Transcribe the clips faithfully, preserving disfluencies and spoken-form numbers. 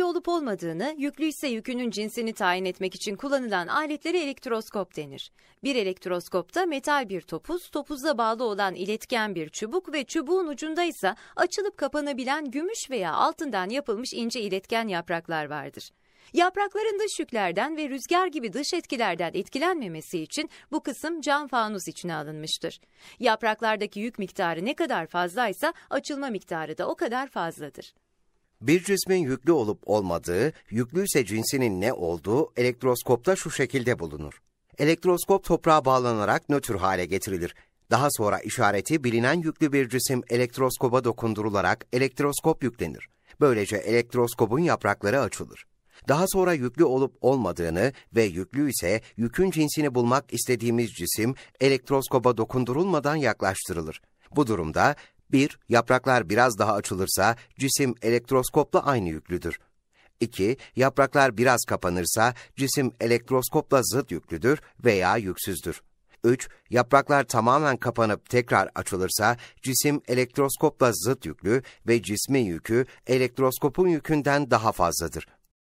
yüklü olup olmadığını, yüklüyse yükünün cinsini tayin etmek için kullanılan aletlere elektroskop denir. Bir elektroskopta metal bir topuz, topuzla bağlı olan iletken bir çubuk ve çubuğun ucunda ise açılıp kapanabilen gümüş veya altından yapılmış ince iletken yapraklar vardır. Yaprakların dış yüklerden ve rüzgar gibi dış etkilerden etkilenmemesi için bu kısım cam fanus içine alınmıştır. Yapraklardaki yük miktarı ne kadar fazlaysa açılma miktarı da o kadar fazladır. Bir cismin yüklü olup olmadığı, yüklüyse cinsinin ne olduğu elektroskopta şu şekilde bulunur. Elektroskop toprağa bağlanarak nötr hale getirilir. Daha sonra işareti bilinen yüklü bir cisim elektroskoba dokundurularak elektroskop yüklenir. Böylece elektroskopun yaprakları açılır. Daha sonra yüklü olup olmadığını ve yüklü ise yükün cinsini bulmak istediğimiz cisim elektroskoba dokundurulmadan yaklaştırılır. Bu durumda bir Yapraklar biraz daha açılırsa cisim elektroskopla aynı yüklüdür. iki Yapraklar biraz kapanırsa cisim elektroskopla zıt yüklüdür veya yüksüzdür. üç Yapraklar tamamen kapanıp tekrar açılırsa cisim elektroskopla zıt yüklü ve cismin yükü elektroskopun yükünden daha fazladır.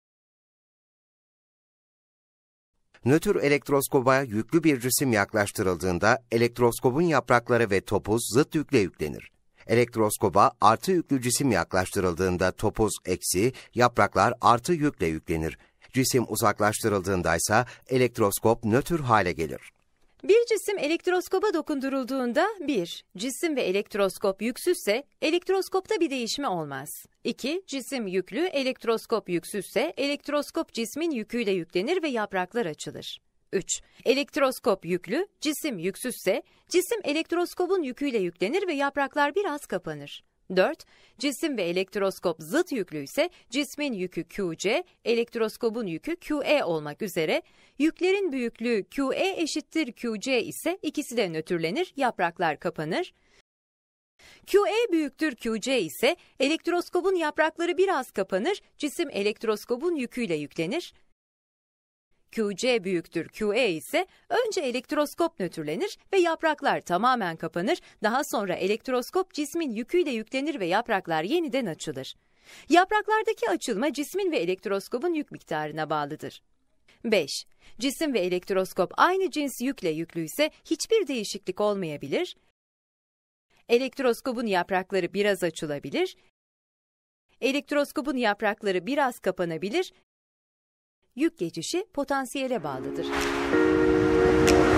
Nötr elektroskoba yüklü bir cisim yaklaştırıldığında elektroskopun yaprakları ve topuz zıt yükle yüklenir. Elektroskoba artı yüklü cisim yaklaştırıldığında topuz eksi, yapraklar artı yükle yüklenir. Cisim uzaklaştırıldığında ise elektroskop nötr hale gelir. Bir cisim elektroskoba dokundurulduğunda bir Cisim ve elektroskop yüksüzse elektroskopta bir değişme olmaz. iki Cisim yüklü, elektroskop yüksüzse elektroskop cismin yüküyle yüklenir ve yapraklar açılır. üç Elektroskop yüklü, cisim yüksüzse cisim elektroskopun yüküyle yüklenir ve yapraklar biraz kapanır. dört Cisim ve elektroskop zıt yüklüyse cismin yükü Q C, elektroskopun yükü Q E olmak üzere yüklerin büyüklüğü Q E eşittir Q C ise ikisi de nötrlenir, yapraklar kapanır. Q E büyüktür Q C ise elektroskopun yaprakları biraz kapanır, cisim elektroskopun yüküyle yüklenir. Q C büyüktür Q E ise önce elektroskop nötrlenir ve yapraklar tamamen kapanır, daha sonra elektroskop cismin yüküyle yüklenir ve yapraklar yeniden açılır. Yapraklardaki açılma cismin ve elektroskopun yük miktarına bağlıdır. beş Cisim ve elektroskop aynı cins yükle yüklüyse hiçbir değişiklik olmayabilir. Elektroskopun yaprakları biraz açılabilir. Elektroskopun yaprakları biraz kapanabilir. Yük geçişi potansiyele bağlıdır.